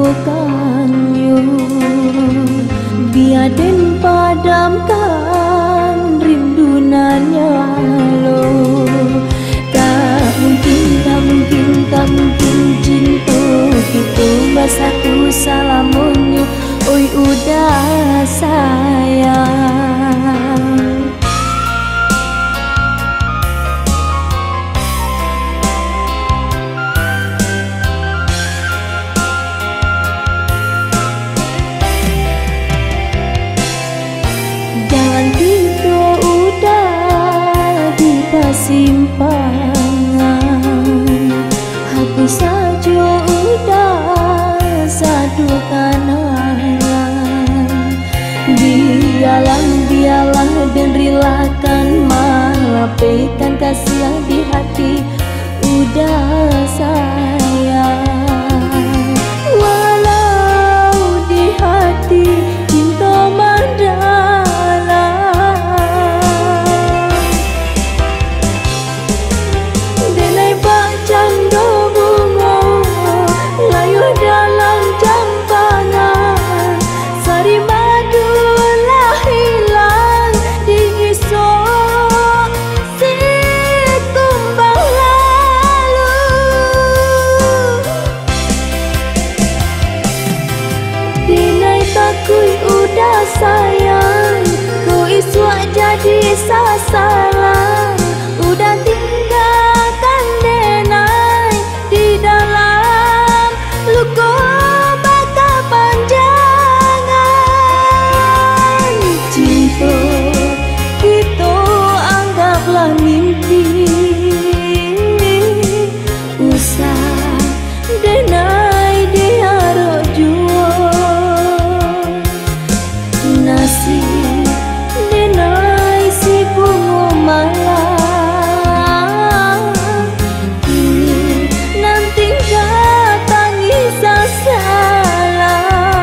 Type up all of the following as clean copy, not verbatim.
bukan you. Biar den padamkan rindu nanya lo. Tak mungkin, tak mungkin, tak mungkin cinta itu basaku salamunyu. Oi udah sayang. Jalan kita udah di persimpangan, hapus saja udah satu kenangan. Biarlah, biarlah dan relakan melapaikan kasih di hati udah sayang. Walau di hati cinta mendalam, denai bak canda bunga layu dalam jambangan. Sari madu lah hilang di esok si kumbang lalu. Denai takui udah sayang, ku iswak jadi sasaran. Udah tinggalkan denai di dalam luka baka panjangan. Cinta kita anggaplah mimpi, usah denai diharap jua. Nasib denai si bunga malam, ini nanti gak tangis salah.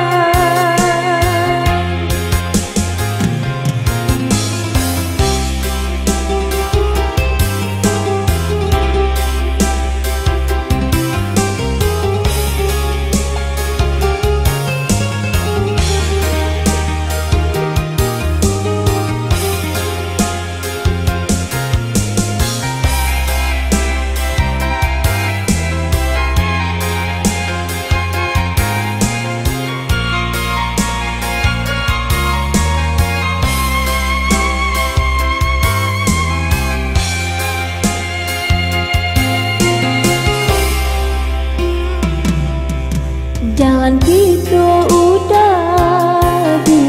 Jalan kita udah di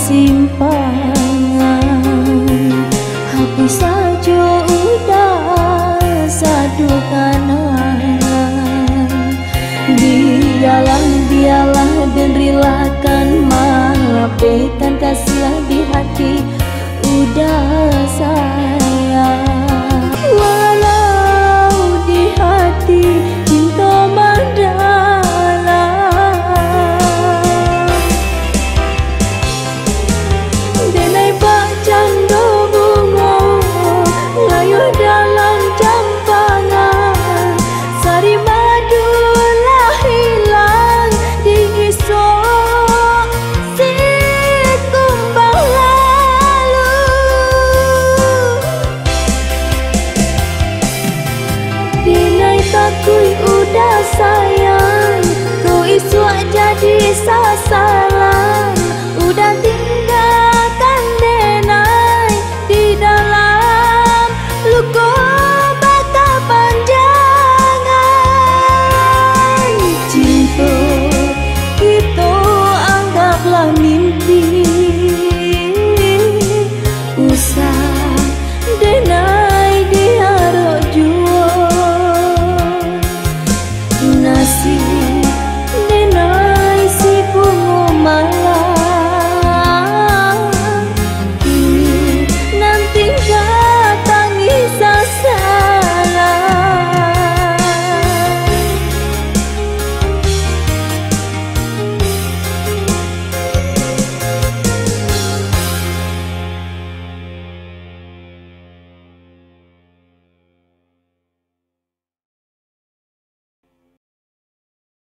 persimpangan, hapus saja udah satu kenangan. Biarlah, biarlah dan relakan melapaikan kasih di hati udah sayang. Walau di hati cinta mendalam, denai bak canda bunga layu dalam jambangan. Sari madu lah hilang di esok si kumbang lalu. Denai takui udah sayang, ku iswak jadi sasaran.